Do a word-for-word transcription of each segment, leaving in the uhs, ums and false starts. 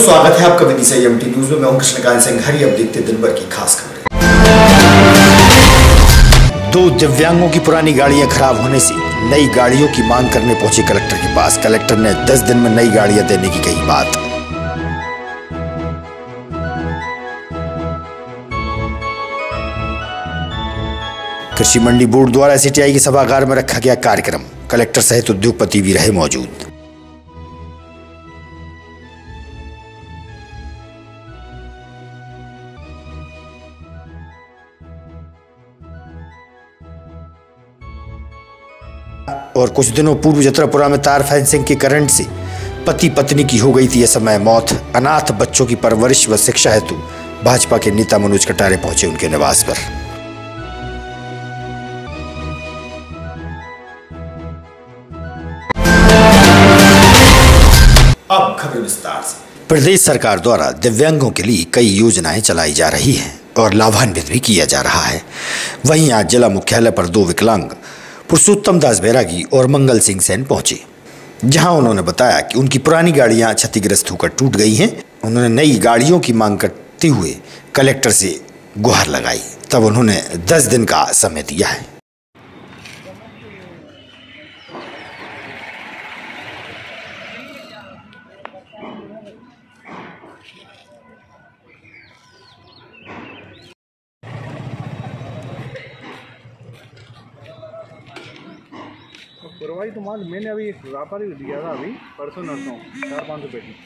स्वागत है आपका विदिशा एमटी न्यूज में। मैं हूं कृष्णकांत सिंह हरी। अब देखते दिन भर की खास खबरें। दो दिव्यांगों की पुरानी गाड़ियां खराब होने से नई गाड़ियों की मांग करने पहुंचे कलेक्टर के पास। कलेक्टर ने दस दिन में नई गाड़ियां देने की कही बात। कृषि मंडी बोर्ड द्वारा सीटीआई के सभागार में रखा गया कार्यक्रम। कलेक्टर सहित उद्योगपति भी रहे मौजूद। और कुछ दिनों पूर्व जत्रापुरा में तार फेंसिंग के करंट से पति पत्नी की हो गई थी असमय मौत। अनाथ बच्चों की परवरिश व शिक्षा हेतु भाजपा के नेता मनोज कटारे पहुंचे उनके निवास पर। अब खबर विस्तार से। प्रदेश सरकार द्वारा दिव्यांगों के लिए कई योजनाएं चलाई जा रही हैं और लाभान्वित भी किया जा रहा है। वहीं आज जिला मुख्यालय पर दो विकलांग पुरुषोत्तम दास बैरागी और मंगल सिंह सेन पहुंचे, जहां उन्होंने बताया कि उनकी पुरानी गाड़ियां क्षतिग्रस्त होकर टूट गई हैं। उन्होंने नई गाड़ियों की मांग करते हुए कलेक्टर से गुहार लगाई। तब उन्होंने दस दिन का समय दिया है। करवाई तो माल मैंने अभी एक व्यापारी दिया था अभी परसों नरसों चार पाँच सौ पेटी।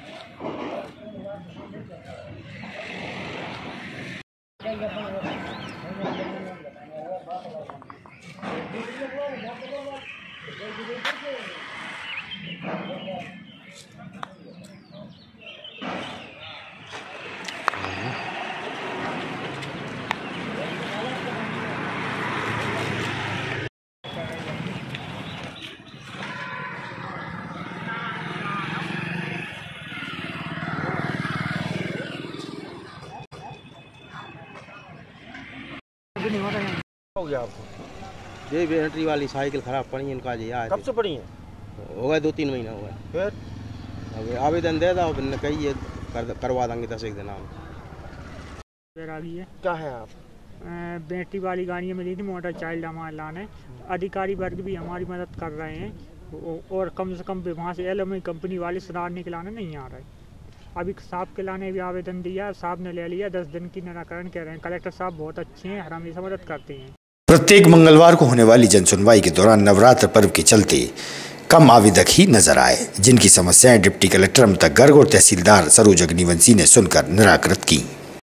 हो गया आपको? ये बैटरी वाली साइकिल खराब पड़ी है इनका। जी आए कब से पड़ी है? हो गए दो तीन महीना हो गए। फिर अब आवेदन दे दो, कही कर, करवा देंगे दस एक दिन में। बैरागी है। क्या है आप? बैटरी वाली गाड़ियाँ मिली थी मोटर चाइल्ड हमारे लाने। अधिकारी वर्ग भी हमारी मदद कर रहे हैं और कम से कम वहाँ से एल एम आई कंपनी वाले सुधारने के लाने नहीं आ रहे। अभी साहब के लाने भी आवेदन दिया, साहब ने ले लिया। दस दिन की निराकरण कह रहे हैं। कलेक्टर साहब बहुत अच्छे हैं, हमेशा मदद करते हैं। प्रत्येक मंगलवार को होने वाली जनसुनवाई के दौरान नवरात्र पर्व के चलते कम आवेदक ही नजर आए, जिनकी समस्याएं डिप्टी कलेक्टर अमिता गर्ग और तहसीलदार सरोज अग्निवंशी ने सुनकर निराकृत की।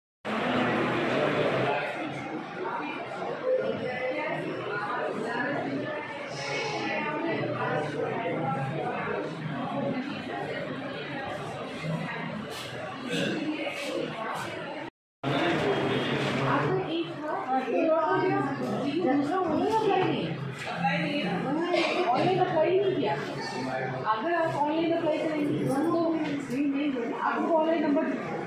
अगर आप ऑनलाइन अप्लाई करेंगे तो आपको ऑनलाइन नंबर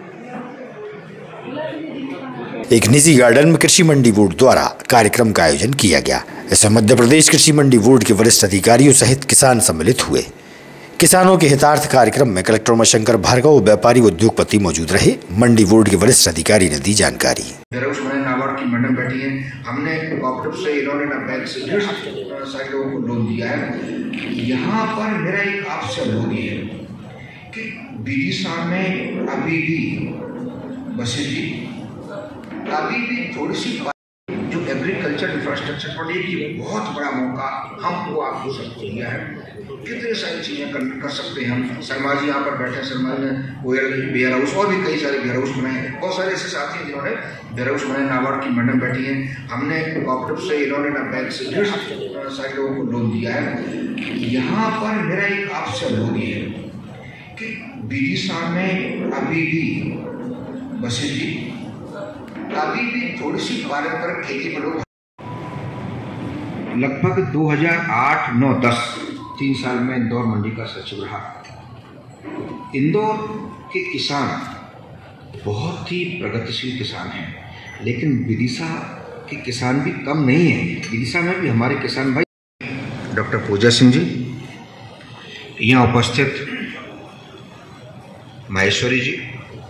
एक निजी गार्डन में कृषि मंडी बोर्ड द्वारा कार्यक्रम का आयोजन किया गया। इसमें मध्य प्रदेश कृषि मंडी बोर्ड के वरिष्ठ अधिकारियों सहित किसान सम्मिलित हुए। किसानों के हितार्थ कार्यक्रम में कलेक्टर उमाशंकर भार्गव, व्यापारी व उद्योगपति मौजूद रहे। मंडी बोर्ड के वरिष्ठ अधिकारी ने दी जानकारी। नाबार्ड की मैडम बैठी है। हमने कोऑपरेटिव से इन्होंने ना बैंक से डेढ़ साठ लोगों को लोन दिया है। यहाँ पर मेरा एक आपसे अनुरोध है कि विदिशा में अभी भी बसें भी अभी भी थोड़ी सी जो एग्रीकल्चर इंफ्रास्ट्रक्चर पर ये बहुत बड़ा मौका हमको आपको सबको दिया है। कितनी सारी चीज़ें कर, कर सकते हैं हम। शर्मा जी यहाँ पर बैठे, शर्मा ने वेयर हाउस और भी कई सारे वेयर हाउस बनाए हैं। बहुत सारे ऐसे साथी हैं जिन्होंने वेयर हाउस बनाए। नाबार्ड की मैडम बैठी है। हमने कोऑपरेटिव से इन्होंने ना बैंक से डेढ़ साठ लोगों को लोन दिया है। यहाँ पर मेरा एक आपसे अनुरोध है कि विदिशा में अभी भी बसें भी अभी भी थोड़ी सी पारंपरिक खेती में लोग लगभग दो हज़ार आठ नौ दस तीन साल में इंदौर मंडी का सचिव रहा। इंदौर के किसान बहुत ही प्रगतिशील किसान हैं, लेकिन विदिशा के किसान भी कम नहीं हैं। विदिशा में भी हमारे किसान भाई डॉक्टर पूजा सिंह जी, यहाँ उपस्थित माहेश्वरी जी,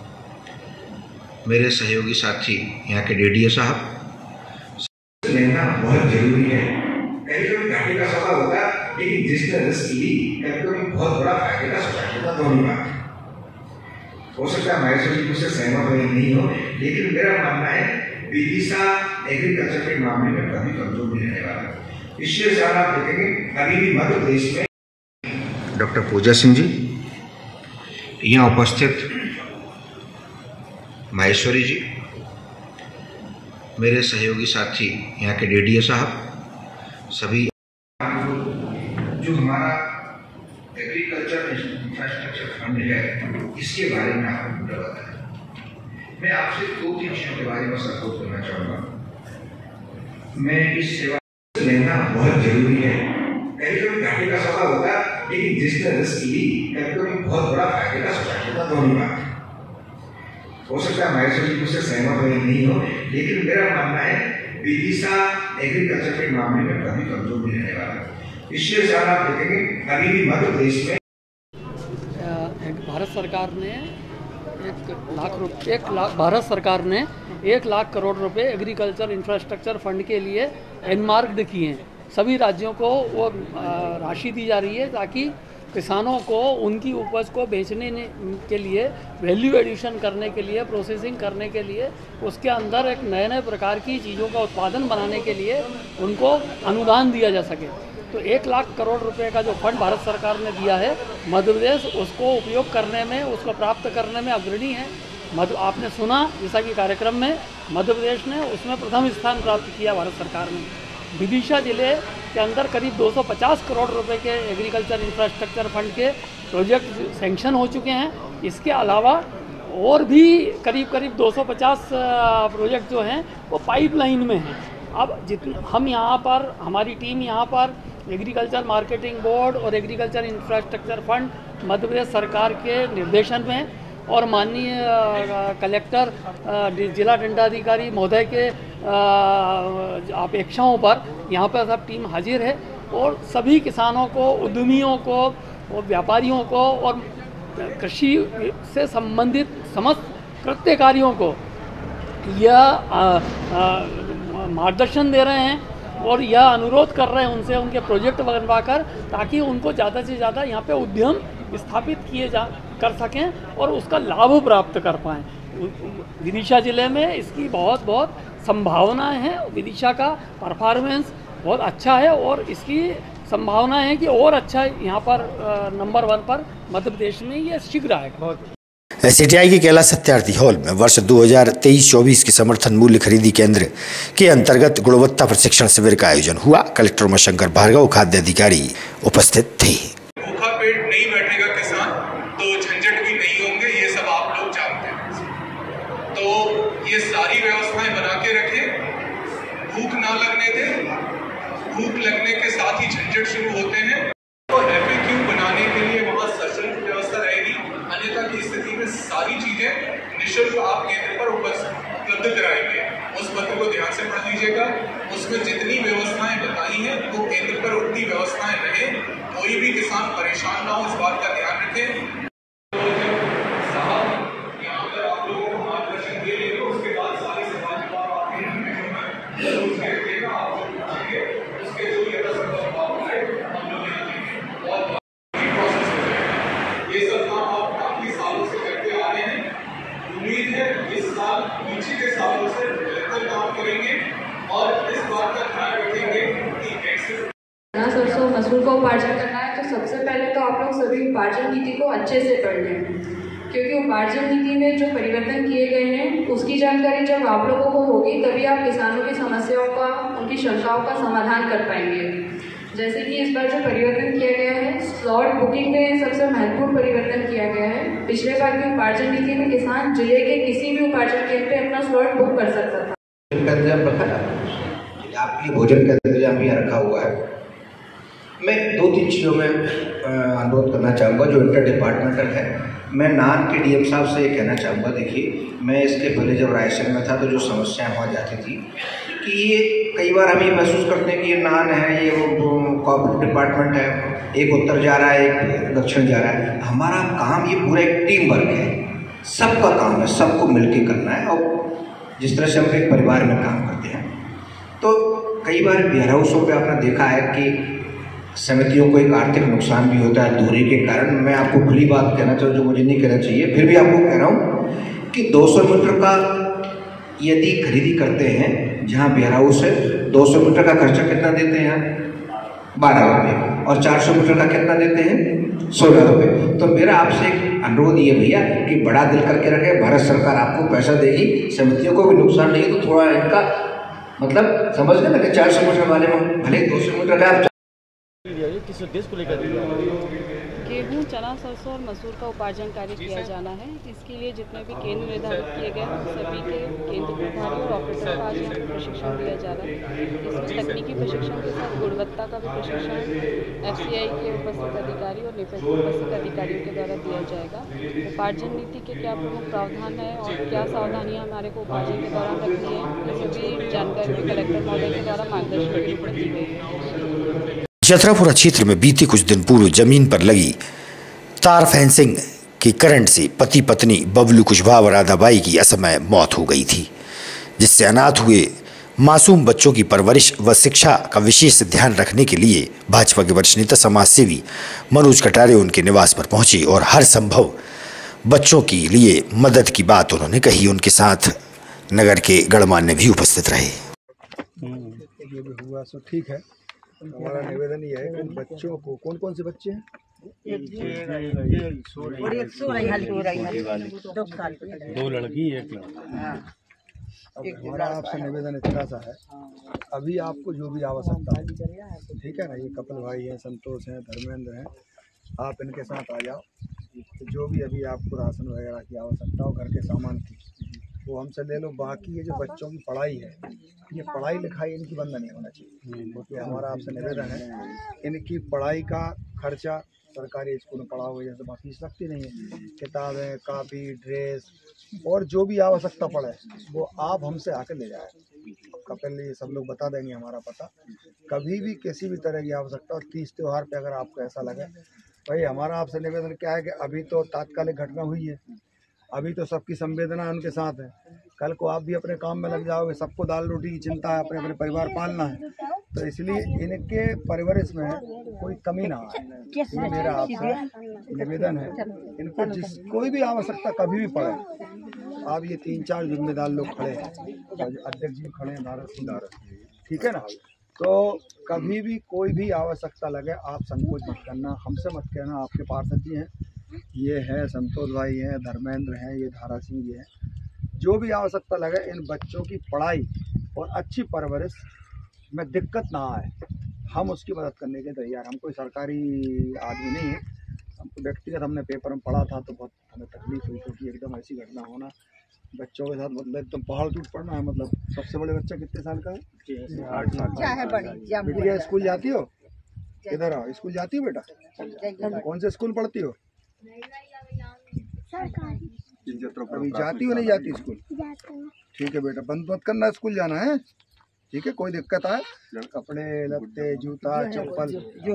मेरे सहयोगी साथी यहाँ के डीडीओ साहब, लेना बहुत जरूरी है। कभी कभी घाटे का सौदा होता है, लेकिन जिसने रिस्क ली कभी कभी बहुत बड़ा फायदे का सोसाइटी का दोनों बात हो सकता है। माहेश्वरी जी मुझसे सहमत हुए नहीं हो, लेकिन मेरा मानना है विदिशा एग्रीकल्चर के मामले में कभी कमजोर नहीं रहने वाला। पिछले साल आप देखेंगे अभी भी मध्य प्रदेश में डॉक्टर पूजा सिंह जी, यहाँ उपस्थित माहेश्वरी जी, मेरे सहयोगी साथी यहाँ के डीडीओ साहब, सभी जो हमारा एग्रीकल्चर इंफ्रास्ट्रक्चर फंड है इसके बारे में आपको पूरा बताया। मैं आपसे दो तीन चीजों के बारे में सपोर्ट करना चाहूँगा। मैं इस सेवा लेना बहुत जरूरी है। कभी कभी घाटे का सौदा होता है, लेकिन जिसने रिस्क ली कभी कभी बहुत बड़ा फायदे का सोसाइटी का दोनों बात हो सकता है। माहेश्वरी जी मुझसे सहमत हुए नहीं हो, लेकिन मेरा मानना है विदिशा एग्रीकल्चर के मामले में कभी कमजोर नहीं रहने वाला। पिछले साल आप देखेंगे अभी भी मध्य प्रदेश में भारत सरकार ने एक लाख रुपये एक लाख भारत सरकार ने एक लाख करोड़ रुपए एग्रीकल्चर इंफ्रास्ट्रक्चर फंड के लिए एनमार्क्ड किए हैं। सभी राज्यों को वो राशि दी जा रही है ताकि किसानों को उनकी उपज को बेचने के लिए, वैल्यू एडिशन करने के लिए, प्रोसेसिंग करने के लिए, उसके अंदर एक नए नए प्रकार की चीज़ों का उत्पादन बनाने के लिए उनको अनुदान दिया जा सके। तो एक लाख करोड़ रुपए का जो फंड भारत सरकार ने दिया है, मध्य प्रदेश उसको उपयोग करने में, उसको प्राप्त करने में अग्रणी है। मध्य आपने सुना जैसा कि कार्यक्रम में मध्य प्रदेश ने उसमें प्रथम स्थान प्राप्त किया भारत सरकार ने। विदिशा जिले के अंदर करीब दो सौ पचास करोड़ रुपए के एग्रीकल्चर इंफ्रास्ट्रक्चर फंड के प्रोजेक्ट सैंक्शन हो चुके हैं। इसके अलावा और भी करीब करीब दो सौ पचास प्रोजेक्ट जो हैं वो पाइपलाइन में हैं। अब जितने हम यहाँ पर, हमारी टीम यहाँ पर एग्रीकल्चर मार्केटिंग बोर्ड और agriculture infrastructure fund Madhya Pradesh सरकार के निर्देशन में और माननीय कलेक्टर, जिला दंडाधिकारी महोदय के अपेक्षाओं पर यहाँ पर सब टीम हाजिर है और सभी किसानों को, उद्यमियों को और व्यापारियों को और कृषि से संबंधित समस्त कृत्यकारियों को यह मार्गदर्शन दे रहे हैं और यह अनुरोध कर रहे हैं उनसे उनके प्रोजेक्ट बनवाकर, ताकि उनको ज़्यादा से ज़्यादा यहाँ पे उद्यम स्थापित किए जा कर सकें और उसका लाभ प्राप्त कर पाएँ। विदिशा ज़िले में इसकी बहुत बहुत संभावनाएं हैं। विदिशा का परफॉर्मेंस बहुत अच्छा है और इसकी संभावना है कि और अच्छा यहाँ पर नंबर वन पर मध्य प्रदेश में ये शीघ्र आएगा। एससीटीआई के कैलाश सत्यार्थी हॉल में वर्ष दो हज़ार तेईस चौबीस के समर्थन मूल्य खरीदी केंद्र के अंतर्गत गुणवत्ता प्रशिक्षण शिविर का आयोजन हुआ। कलेक्टर उमाशंकर भार्गव, खाद्य अधिकारी उपस्थित थे। भूखा पेट नहीं बैठेगा किसान तो झंझट भी नहीं होंगे, ये सब आप लोग जानते हैं। तो ये सारी व्यवस्थाएं बना के रखें, भूख ना लगने दें। भूख लगने के साथ ही झंझट शुरू होते हैं। तो एफएक्यू बनाने के लिए वहाँ सशुल्क व्यवस्था रहेगी, अन्यथा की स्थिति में सारी चीजें निःशुल्क आप केंद्र पर उपलब्ध कराएंगे। उस पत्र को ध्यान से पढ़ लीजिएगा, उसमें जितनी व्यवस्थाएं बताई हैं वो केंद्र पर उतनी व्यवस्थाएं रहे, कोई भी किसान परेशान ना हो, इस बात का ध्यान रखें। साहब यहाँ पर आप लोगों को मार्गदर्शन दे लेंगे, उसके बाद सारे सवाल जवाब आपके उसके रखिएगा, आप पूछेंगे, उसके जो ये जवाब है हम लोग यहाँ देंगे और प्रोसेस हो जाएगा। ये सब काम आप काफी सालों से करते आ रहे हैं। उम्मीद है इस साल पीछे के सालों से बेहतर काम करेंगे और इस बात का ध्यान रखेंगे कि एक्सेस सरसों मसूर का उपार्जन करना है तो सबसे पहले तो आप लोग सभी उपार्जन नीति को अच्छे से पढ़ लें, क्योंकि उपार्जन नीति में जो परिवर्तन किए गए हैं उसकी जानकारी जब आप लोगों को होगी तभी आप किसानों की समस्याओं का, उनकी शंकाओं का समाधान कर पाएंगे। जैसे कि इस बार जो परिवर्तन किया गया है, स्लॉट बुकिंग में सबसे महत्वपूर्ण परिवर्तन किया गया है। पिछले बार की उपार्जन नीति में किसान जिले के किसी भी उपार्जन केंद्र पे अपना स्लॉट बुक कर सकता था। आपकी भोजन का इंतजाम यहाँ रखा हुआ है। मैं दो तीन चीज़ों में अनुरोध करना चाहूँगा जो इंटर डिपार्टमेंटल है। मैं नान के डीएम साहब से ये कहना चाहूँगा, देखिए मैं इसके पहले जब रायसेन में था तो जो समस्याएं वहाँ जाती थी कि ये कई बार हम ये महसूस करते हैं कि ये नान है, ये वो कॉर्पोरेट डिपार्टमेंट है, एक उत्तर जा रहा है, एक दक्षिण जा रहा है। हमारा काम ये पूरा एक टीम वर्क है। सबका काम है, सबको मिलके करना है। और जिस तरह से हम एक परिवार में काम करते हैं, तो कई बार वेयर हाउसों पर आपने देखा है कि समितियों को एक आर्थिक नुकसान भी होता है दूरी के कारण। मैं आपको खुली बात कहना चाहूँ जो मुझे नहीं कहना चाहिए, फिर भी आपको कह रहा हूँ कि दो सौ मीटर का यदि खरीदी करते हैं, जहाँ वेयर हाउस है, दो सौ मीटर का खर्चा कितना देते हैं यहाँ? बारह रुपये। और चार सौ मीटर का कितना देते हैं? सोलह रुपये। तो मेरा आपसे एक अनुरोध ये भैया कि बड़ा दिल करके रखें, भारत सरकार आपको पैसा देगी, समितियों को भी नुकसान नहीं है, तो थोड़ा इनका मतलब समझ गए ना कि चार सौ मीटर वाले में भले दो सौ मीटर का किस उद्देश्य को लेकर गेहूँ, चना, सरसों और मसूर का उपार्जन कार्य किया जाना है। इसके लिए जितने भी केंद्र निर्धारित किए गए हैं सभी के केंद्र प्रभारी और ऑपरेटर को आज यहाँ पर प्रशिक्षण दिया जा रहा है। इसमें तकनीकी प्रशिक्षण के साथ गुणवत्ता का भी प्रशिक्षण एफ सी आई के उपस्थित अधिकारी और उपस्थित अधिकारियों के द्वारा दिया जाएगा। उपार्जन नीति के क्या प्रमुख प्रावधान है और क्या सावधानियाँ हमारे को उपार्जन के दौरान रखनी है, ये सभी जानकारी कलेक्टर महोदय के द्वारा मार्गदर्शन के रूप में दी गई है। जतरापुरा क्षेत्र में बीते कुछ दिन पूर्व जमीन पर लगी तार फेंसिंग की करंट से पति पत्नी बबलू कुशवाहा और राधाबाई की असमय मौत हो गई थी, जिससे अनाथ हुए मासूम बच्चों की परवरिश व शिक्षा का विशेष ध्यान रखने के लिए भाजपा के वरिष्ठ नेता समाज सेवी मनोज कटारे उनके निवास पर पहुंचे और हर संभव बच्चों के लिए मदद की बात उन्होंने कही। उनके साथ नगर के गणमान्य भी उपस्थित रहे। जो भी हुआ सो ठीक है। हमारा निवेदन ये है कि बच्चों को, कौन कौन से बच्चे हैं? दो लड़की एक लड़का। अब हमारा आपसे निवेदन इतना सा है, अभी आपको जो भी आवश्यकता है, ठीक है ना, ये कपिल भाई हैं, संतोष हैं, धर्मेंद्र हैं, आप इनके साथ आ जाओ। तो जो भी अभी आपको राशन वगैरह की आवश्यकता हो, घर के सामान की, वो हमसे ले लो। बाकी ये जो बच्चों की पढ़ाई है, ये पढ़ाई लिखाई इनकी बंद नहीं होना चाहिए, क्योंकि हमारा आपसे निवेदन है, इनकी पढ़ाई का खर्चा सरकारी स्कूल में पढ़ा हुआ जैसे वहाँ फीस लगती नहीं है, किताबें, कापी, ड्रेस और जो भी आवश्यकता पड़े वो आप हमसे आकर ले जाए। कपिल ये सब लोग बता देंगे हमारा पता। कभी भी किसी भी तरह की आवश्यकता और तीज त्यौहार पे अगर आपको ऐसा लगे, भाई हमारा आपसे निवेदन क्या है कि अभी तो तात्कालिक घटना हुई है, अभी तो सबकी संवेदना उनके साथ है, कल को आप भी अपने काम में लग जाओगे, सबको दाल रोटी की चिंता है, अपने अपने परिवार पालना है, तो इसलिए इनके परिवार में कोई कमी ना आए, ये मेरा आपसे निवेदन है। इनको जिस कोई भी आवश्यकता कभी भी पड़े, आप ये तीन चार जिम्मेदार लोग खड़े हैं, अध्यक्ष जी खड़े हैं, भारत सिंह, ठीक है ना, तो कभी भी कोई भी आवश्यकता लगे आप संकोच मत करना, हमसे मत कहना। आपके पार्षद जी हैं, ये है संतोष भाई हैं, धर्मेंद्र हैं, ये धारा सिंह जी हैं, जो भी आवश्यकता लगे इन बच्चों की पढ़ाई और अच्छी परवरिश में दिक्कत ना आए, हम उसकी मदद करने के तैयार। हम कोई सरकारी आदमी नहीं है, हमको व्यक्तिगत हमने पेपर में पढ़ा था तो बहुत हमें तकलीफ हुई, क्योंकि एकदम ऐसी घटना होना बच्चों के साथ, मतलब एकदम पहाड़ टूट पड़ना है। मतलब सबसे बड़े बच्चा कितने साल का है? आठ साल का। बेटिया स्कूल जाती हो? किधर आओ, स्कूल जाती हो बेटा? कौन से स्कूल पढ़ती हो? अभी जाती हो नहीं जाती स्कूल? ठीक है बेटा, बंद मत करना स्कूल जाना है, ठीक है। कोई दिक्कत आए, कपड़े लत्ते जूता चप्पल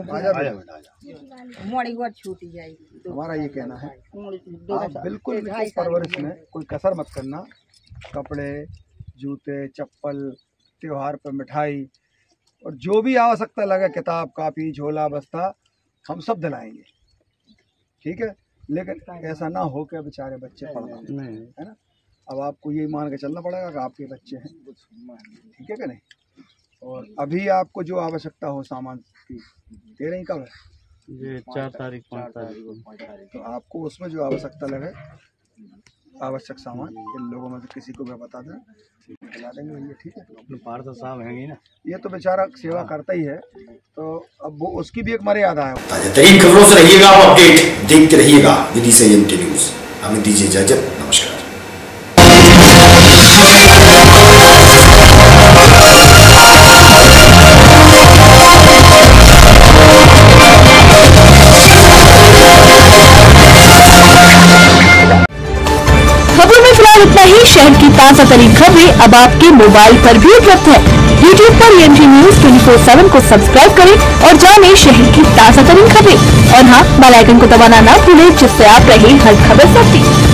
छूटी जाएगी। हमारा ये कहना है आप बिल्कुल परवरिश में कोई कसर मत करना, कपड़े जूते चप्पल, त्योहार पर मिठाई और जो भी आवश्यकता लगे, किताब कापी झोला बस्ता, हम सब दिलाएंगे, ठीक है। लेकिन ऐसा ना हो कि बेचारे बच्चे पढ़ना नहीं है ना। अब आपको ये मान के चलना पड़ेगा कि आपके बच्चे हैं, ठीक है कि नहीं। और अभी आपको जो आवश्यकता हो सामान की, दे रही कब है? ये चार तारीख पाँच तारीख को। तो आपको उसमें जो आवश्यकता लगे, आवश्यक सामान, इन लोगों में से किसी को भी बता दें, दिला देंगे भैया, ठीक है। पार्षद साहब हैं ना, ये तो बेचारा सेवा करता ही है, तो अब वो उसकी भी एक मर्यादा है। ताज़ा खबरों से रहिएगा अपडेट देखते रहिएगा विदिशा एमटी न्यूज। हमें दीजिए इजाजत, नमस्कार। इतना ही। शहर की ताज़ा तरीन खबरें अब आपके मोबाइल पर भी उपलब्ध है। यूट्यूब पर MT news twenty four seven को सब्सक्राइब करें और जानें शहर की ताज़ा तरीन खबरें। और हाँ, बेल आइकन को दबाना ना भूलें, जिससे आप रहे हर खबर सबसे।